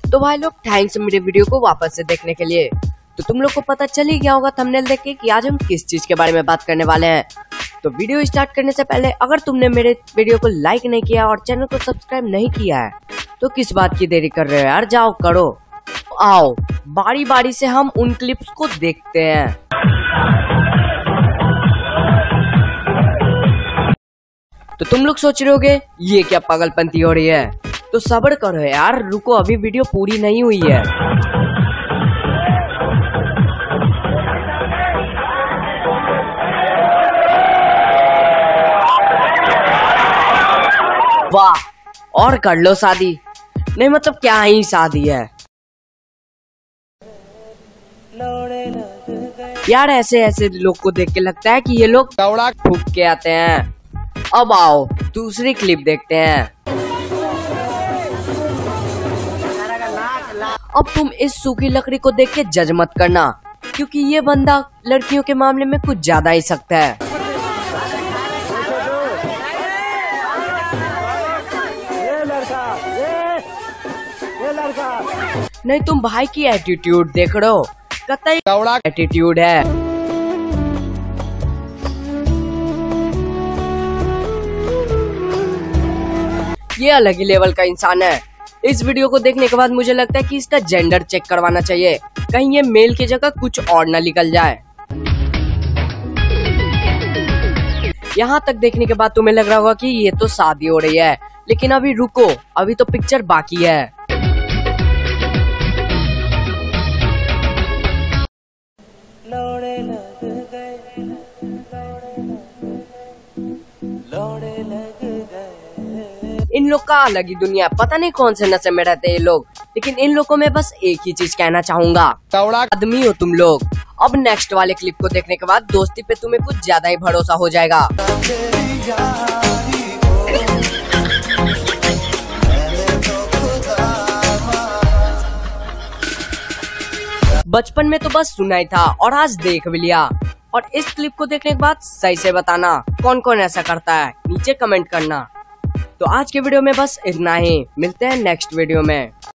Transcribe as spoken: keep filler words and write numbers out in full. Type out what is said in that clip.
तो भाई लोग थैंक्स मेरे वीडियो को वापस से देखने के लिए। तो तुम लोग को पता चल ही गया होगा थंबनेल देख के कि आज हम किस चीज के बारे में बात करने वाले हैं। तो वीडियो स्टार्ट करने से पहले अगर तुमने मेरे वीडियो को लाइक नहीं किया और चैनल को सब्सक्राइब नहीं किया है तो किस बात की देरी कर रहे हो यार, जाओ करो। आओ बारी बारी से हम उन क्लिप्स को देखते हैं। तो तुम लोग सोच रहे होगे ये क्या पागलपंती हो रही है, तो सब्र करो यार, रुको अभी वीडियो पूरी नहीं हुई है। वाह, और कर लो शादी। नहीं मतलब क्या ही शादी है यार, ऐसे ऐसे लोग को देख के लगता है कि ये लोग दौड़ा फूक के आते हैं। अब आओ दूसरी क्लिप देखते हैं। अब तुम इस सूखी लकड़ी को देख के जज मत करना, क्योंकि ये बंदा लड़कियों के मामले में कुछ ज्यादा ही सख्त है। ये लड़का, ये, ये लड़का। नहीं तुम भाई की एटीट्यूड देख रहे हो, कतई दौड़ा एटीट्यूड है। ये अलग ही लेवल का इंसान है। इस वीडियो को देखने के बाद मुझे लगता है कि इसका जेंडर चेक करवाना चाहिए, कहीं ये मेल की जगह कुछ और न निकल जाए। यहाँ तक देखने के बाद तुम्हें लग रहा होगा कि ये तो शादी हो रही है, लेकिन अभी रुको, अभी तो पिक्चर बाकी है। लौड़े लग गए, लौड़े लग गए। इन लोग का अलग ही दुनिया, पता नहीं कौन से नशे में रहते हैं ये लोग, लेकिन इन लोगों में बस एक ही चीज कहना चाहूंगा, दौड़ा आदमी हो तुम लोग। अब नेक्स्ट वाले क्लिप को देखने के बाद दोस्ती पे तुम्हें कुछ ज्यादा ही भरोसा हो जाएगा। बचपन में तो बस सुना ही था और आज देख भी लिया, और इस क्लिप को देखने के बाद सही से बताना कौन कौन ऐसा करता है, नीचे कमेंट करना। तो आज के वीडियो में बस इतना ही, मिलते हैं नेक्स्ट वीडियो में।